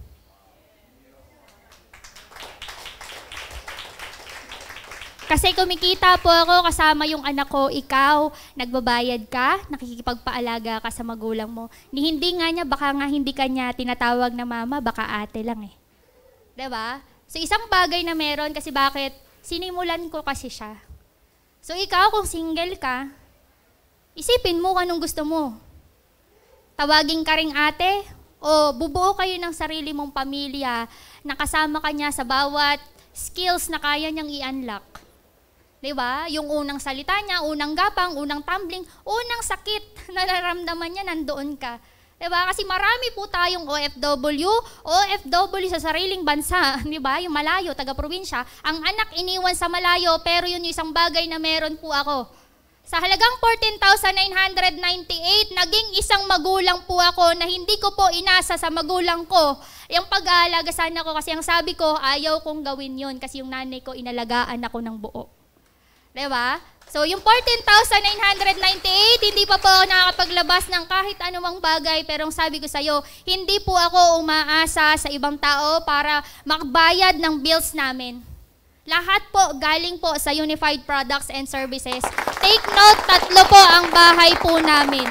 Kasi kumikita po ako kasama yung anak ko, ikaw, nagbabayad ka, nakikipagpaalaga ka sa magulang mo. Hindi nga niya, baka nga hindi ka niya tinatawag na mama, baka ate lang eh. Diba? So isang bagay na meron kasi bakit? Sinimulan ko kasi siya. So ikaw, kung single ka, isipin mo kung anong gusto mo. Tawagin ka ring ate o bubuo kayo ng sarili mong pamilya na kasama ka niya sa bawat skills na kaya niyang i-unlock. Diba? Yung unang salita niya, unang gapang, unang tumbling, unang sakit na nararamdaman niya, nandoon ka. Diba? Kasi marami po tayong OFW sa sariling bansa, diba? Yung malayo, taga-probinsya. Ang anak iniwan sa malayo, pero yun yung isang bagay na meron po ako. Sa halagang 14,998, naging isang magulang po ako na hindi ko po inasa sa magulang ko. Yung pag-aalaga sana ko kasi ang sabi ko, ayaw kong gawin yun kasi yung nanay ko inalagaan ako ng buo. Diba? So, yung 14,998, hindi pa po ako nakakapaglabas ng kahit anumang bagay. Pero ang sabi ko sa'yo, hindi po ako umaasa sa ibang tao para makbayad ng bills namin. Lahat po galing po sa Unified Products and Services. Take note, 3 po ang bahay po namin.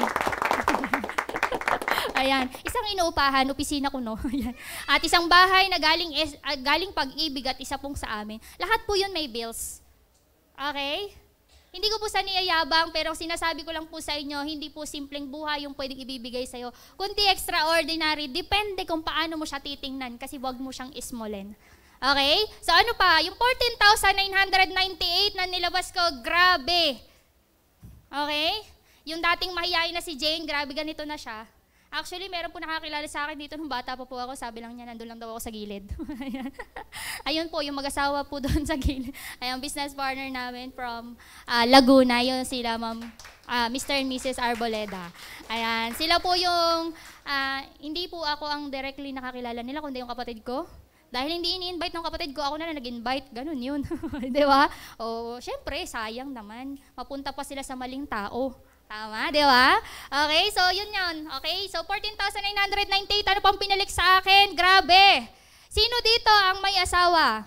Ayan. Isang inuupahan, opisina ko, no? Ayan. At isang bahay na galing Pag-ibig at isa pong sa amin. Lahat po yun may bills. Okay? Hindi ko po sa niyayabang, pero sinasabi ko lang po sa inyo, hindi po simpleng buhay yung pwedeng ibibigay sa'yo. Kundi extraordinary, depende kung paano mo siya titingnan kasi wag mo siyang ismolin. Okay? So ano pa? Yung 14,998 na nilabas ko, grabe. Okay? Yung dating mahihayin na si Jane, grabe ganito na siya. Actually, meron po nakakilala sa akin dito nung bata pa po ako. Sabi lang niya, nandun lang daw ako sa gilid. Ayun po, yung mag-asawa po doon sa gilid. Ay, ang business partner namin from Laguna. Yun sila, Mr. and Mrs. Arboleda. Ayan, sila po yung, hindi po ako ang directly nakakilala nila, kundi yung kapatid ko. Dahil hindi ini-invite ng kapatid ko, ako na nag-invite. Ganun yun. Di ba? O, syempre, sayang naman. Mapunta pa sila sa maling tao. Tama, di ba? Okay, so yun yun. Okay, so 14,998, ano pang pinalik sa akin? Grabe. Sino dito ang may asawa?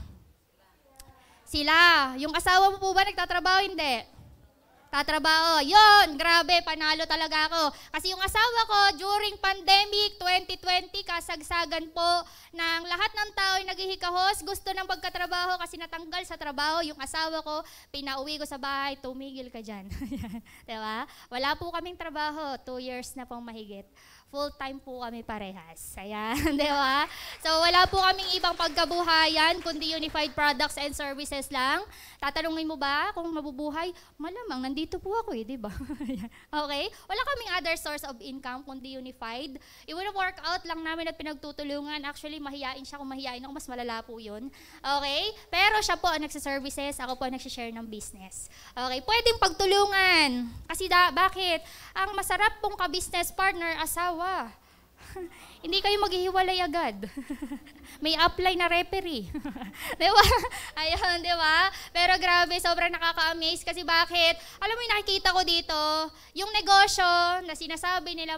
Sila. Yung asawa mo po ba nagtatrabaho? Hindi. Tatrabaho. Yun, grabe, panalo talaga ako. Kasi yung asawa ko, during pandemic 2020, kasagsagan po ng lahat ng tao ay naghihikahos, gusto ng pagkatrabaho kasi natanggal sa trabaho. Yung asawa ko, pinauwi ko sa bahay, tumigil ka dyan. Diba? Wala po kaming trabaho, 2 years na pong mahigit. Full-time po kami parehas. Ayan, di ba? So, wala po kaming ibang pagkabuhayan, kundi unified products and services lang. Tatanungin mo ba kung mabubuhay? Malamang, nandito po ako di ba? Okay? Wala kaming other source of income, kundi unified. I-work out lang namin at pinagtutulungan. Actually, mahiyain siya. Kung mahiyain ako, mas malala po yun. Okay? Pero siya po ang nagsiservices, ako po ang nagsishare ng business. Okay? Pwedeng pagtulungan. Kasi bakit? Ang masarap pong ka-business partner, asawa. Hindi kayo maghihiwalay agad. May apply na referee. Diba? Ayun, diba? Pero grabe, sobrang nakaka-amaze kasi bakit? Alam mo yung nakikita ko dito, yung negosyo na sinasabi nila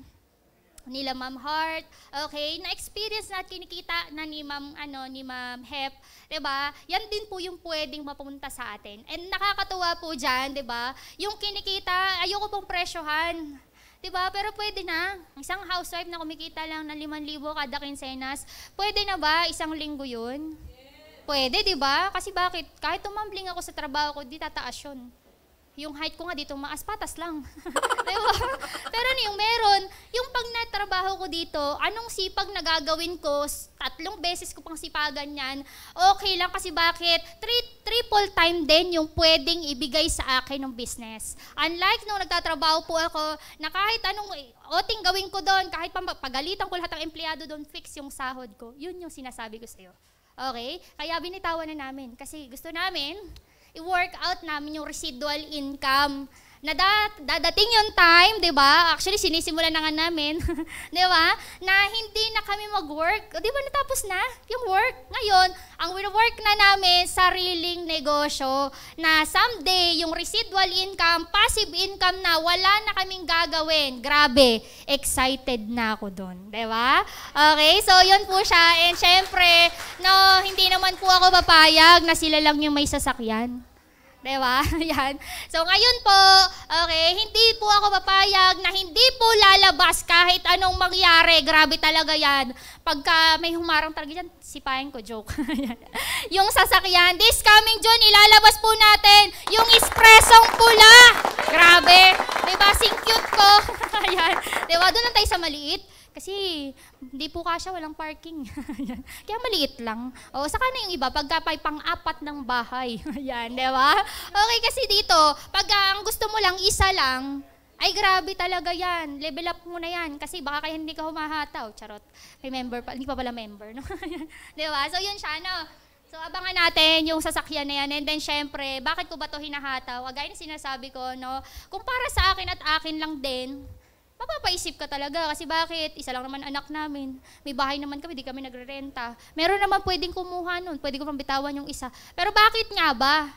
Ma'am Heart, okay, na-experience na kinikita na ni Ma'am Hep, 'di ba? Yan din po yung pwedeng mapunta sa atin. And nakakatuwa po diyan, 'di ba? Yung kinikita, ayoko pong presyohan. Diba? Pero pwede na. Isang housewife na kumikita lang ng 5,000 kada kinsenas, pwede na ba isang linggo yun? Pwede, diba? Kasi bakit? Kahit tumambling ako sa trabaho ko, di tataas yun. Yung height ko nga dito, maas patas lang. Diba? Pero ano yung meron? Yung pag natrabaho ko dito, anong sipag na gagawin ko? 3 beses ko pang sipagan yan. Okay lang kasi bakit? Triple time din yung pwedeng ibigay sa akin ng business. Unlike nung nagtatrabaho po ako, na kahit anong oting gawin ko doon, kahit pagalitan ko lahat ng empleyado doon, fix yung sahod ko. Yun yung sinasabi ko sa'yo. Okay? Kaya binitawan na namin. Kasi gusto namin, i-work out namin yung residual income. Na dadating yung time, di ba? Actually, sinisimulan na nga namin, di ba? Na hindi na kami mag-work. Di ba natapos na yung work? Ngayon, ang work na namin, sariling negosyo. Na someday, yung residual income, passive income na, wala na kaming gagawin. Grabe, excited na ako doon. Di ba? Okay, so yun po siya. And syempre, no, hindi naman po ako papayag na sila lang yung may sasakyan. Diba? Yan. So ngayon po, okay, hindi po ako papayag na hindi po lalabas kahit anong mangyari. Grabe talaga yan. Pagka may humarang talaga dyan, sipahin ko, joke. Yung sasakyan, this coming June, ilalabas po natin yung espressong pula. Grabe. Diba? Sing cute ko. Yan. Diba? Doon lang tayo sa maliit. Kasi hindi po kasya, walang parking. Kaya maliit lang. O, saka na yung iba, pagka pang-apat ng bahay. Yan, di ba? Okay, kasi dito, pagka ang gusto mo lang, isa lang, ay grabe talaga yan. Level up mo na yan. Kasi baka kaya hindi ka humahataw. Charot. May member pa, hindi pa pala member. No? Di ba? So yun siya, no? So abangan natin yung sasakyan na yan. And then syempre, bakit ko ba ito hinahataw? Agay na sinasabi ko, no? Kung para sa akin at akin lang din, mapapaisip ka talaga kasi bakit? Isa lang naman anak namin. May bahay naman kami, di kami nagre-renta. Meron naman pwedeng kumuha nun. Pwede ko pang bitawan yung isa. Pero bakit nga ba?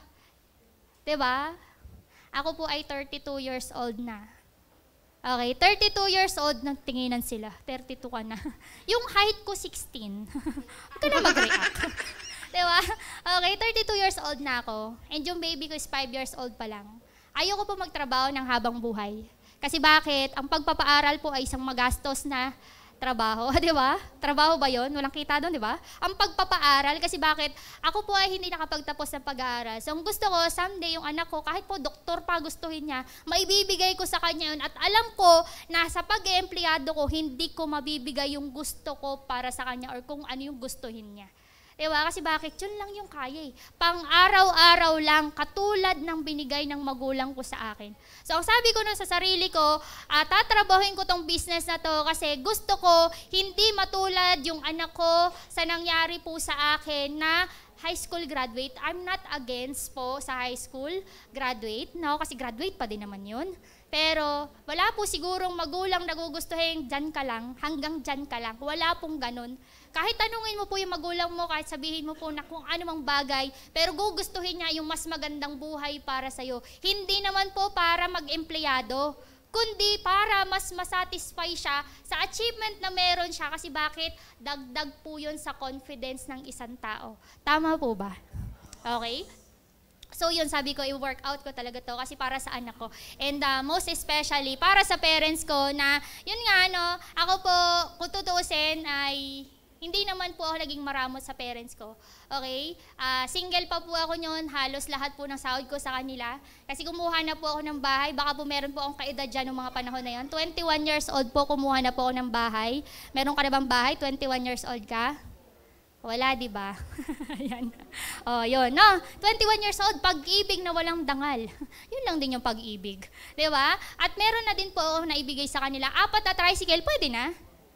Diba? Ako po ay 32 years old na. Okay, 32 years old, nagtinginan sila. 32 ka na. Yung height ko, 16. Huwag ka na mag-react. Diba? Okay, 32 years old na ako. And yung baby ko is 5 years old pa lang. Ayoko po magtrabaho ng habang buhay. Kasi bakit? Ang pagpapaaral po ay isang magastos na trabaho, di ba? Trabaho ba yon? Walang kita doon, di ba? Ang pagpapaaral, kasi bakit? Ako po ay hindi nakapagtapos ng pag-aaral. So, ang gusto ko, someday yung anak ko, kahit po doktor pa gustuhin niya, maibibigay ko sa kanya yun. At alam ko na sa pag-eempleyado ko, hindi ko mabibigay yung gusto ko para sa kanya or kung ano yung gustuhin niya. Diba? Kasi bakit? Yun lang yung kaya eh. Pang-araw-araw lang, katulad ng binigay ng magulang ko sa akin. So, ang sabi ko na sa sarili ko, tatrabahin ko tong business na to kasi gusto ko hindi matulad yung anak ko sa nangyari po sa akin na high school graduate. I'm not against po sa high school graduate, no? Kasi graduate pa din naman yun. Pero wala po sigurong magulang nagugustuhin, dyan ka lang, hanggang dyan ka lang. Wala pong ganun. Kahit tanungin mo po yung magulang mo, kahit sabihin mo po na kung anumang bagay, pero gugustuhin niya yung mas magandang buhay para sa'yo. Hindi naman po para mag-empleyado, kundi para mas masatisfy siya sa achievement na meron siya. Kasi bakit? Dagdag po yun sa confidence ng isang tao. Tama po ba? Okay? So yun, sabi ko, i-workout ko talaga to kasi para sa anak ko. And most especially, para sa parents ko na, yun nga, no, ako po, kung tutuusin, ay hindi naman po ako naging maramot sa parents ko. Okay? Single pa po ako noon, halos lahat po ng sahod ko sa kanila. Kasi kumuha na po ako ng bahay, baka po meron po akong kaedad dyan ng mga panahon na yun. 21 years old po, kumuha na po ako ng bahay. Meron ka na bang bahay? 21 years old ka? Wala, di ba? Ayan. Oh, yun. No, 21 years old, pag-ibig na walang dangal. Yun lang din yung pag-ibig. Di ba? At meron na din po ako naibigay sa kanila. 4 na tricycle, pwede na?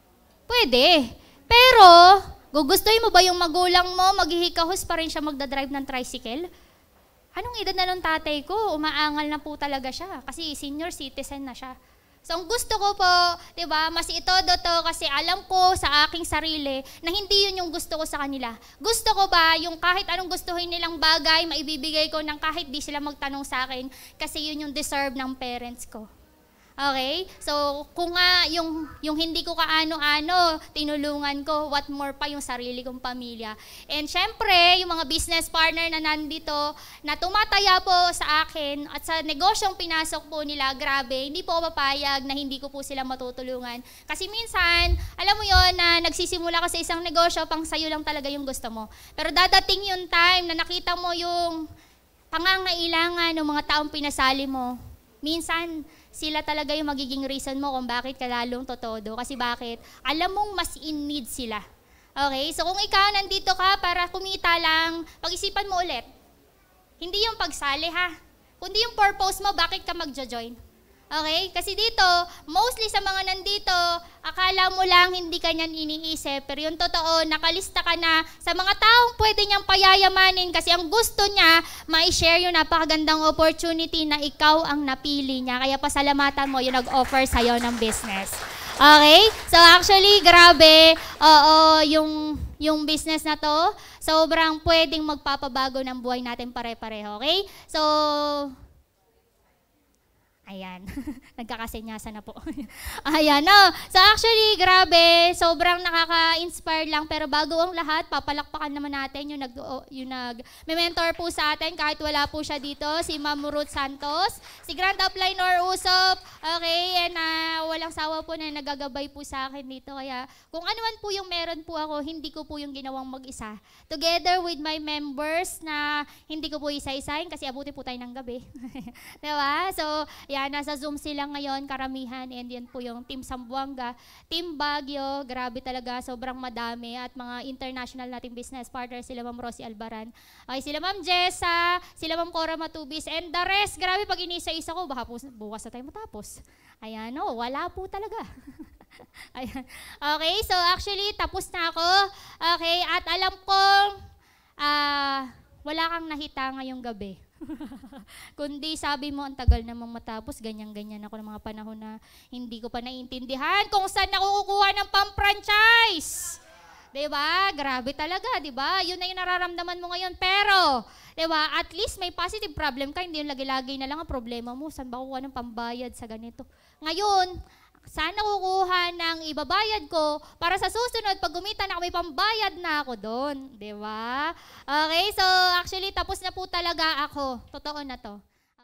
Pwede. Pero, gugustuhin mo ba yung magulang mo, maghihikahos pa rin siya magdadrive ng tricycle? Anong edad na nung tatay ko? Umaangal na po talaga siya kasi senior citizen na siya. So, ang gusto ko po, di ba, mas itodo to kasi alam ko sa aking sarili na hindi yun yung gusto ko sa kanila. Gusto ko ba yung kahit anong gustuhin nilang bagay, maibibigay ko ng kahit di sila magtanong sa akin kasi yun yung deserve ng parents ko. Okay? So, kung nga yung hindi ko kaano-ano, tinulungan ko, what more pa yung sarili kong pamilya. And syempre, yung mga business partner na nandito, na tumataya po sa akin at sa negosyong pinasok po nila, grabe, hindi po ako papayag na hindi ko po sila matutulungan. Kasi minsan, alam mo yon na nagsisimula ka sa isang negosyo, pang sayo lang talaga yung gusto mo. Pero dadating yung time na nakita mo yung pangangailangan ng mga taong pinasali mo. Minsan, sila talaga yung magiging reason mo kung bakit ka lalong totodo. Kasi bakit? Alam mong mas in need sila. Okay? So kung ikaw nandito ka para kumita lang, pag-isipan mo ulit. Hindi yung pagsali ha. Kundi yung purpose mo, bakit ka magjo-join. Okay? Kasi dito, mostly sa mga nandito, akala mo lang hindi ka niyan iniisip. Pero yung totoo, nakalista ka na sa mga taong pwede niyang payayamanin kasi ang gusto niya, ma-share yung napakagandang opportunity na ikaw ang napili niya. Kaya pasalamatan mo yung nag-offer sa'yo ng business. Okay? So actually, grabe, yung business na to, sobrang pwedeng magpapabago ng buhay natin pare-pareho. Okay? So, ayan, nagkakasenyasa na po. Ayan, no. So actually, grabe, sobrang nakaka-inspire lang. Pero bago ang lahat, papalakpakan naman natin yung nag-mentor po sa atin, kahit wala po siya dito, si Ma'am Ruth Santos, si Grand Upline Nor Usop, okay, and walang sawa po na nagagabay po sa akin dito. Kaya kung ano man po yung meron po ako, hindi ko po yung ginawang mag-isa. Together with my members na hindi ko po isa-isahin kasi abuti po tayo ng gabi. Diba? So, yan, nasa Zoom sila ngayon, karamihan, and yan po yung Team Sambuanga, Team Baguio, grabe talaga, sobrang madami, at mga international nating business partners, sila Ma'am Rosie Albaran, okay, sila Ma'am Jessa, sila Ma'am Cora Matubis, and the rest, grabe, pag inisa-isa ko, baka po, bukas na tayo matapos. Ayan, no, wala po talaga. Ayan. Okay, so actually, tapos na ako, okay, at alam ko, wala kang nahita ngayong gabi. Kundi sabi mo, ang tagal namang matapos, ganyan-ganyan ako ng mga panahon na hindi ko pa naiintindihan kung saan nakukuha ng pang-franchise. Diba? Grabe talaga, diba? Yun na yung nararamdaman mo ngayon. Pero, diba, at least may positive problem ka, hindi yung lagi-lagi na lang ang problema mo. Saan ba kukuha ng pambayad sa ganito? Ngayon, saan nakukuha ng ibabayad ko para sa susunod, pag gumita na ako, may pambayad na ako doon. Diba? Okay, so actually, tapos na po talaga ako. Totoo na to.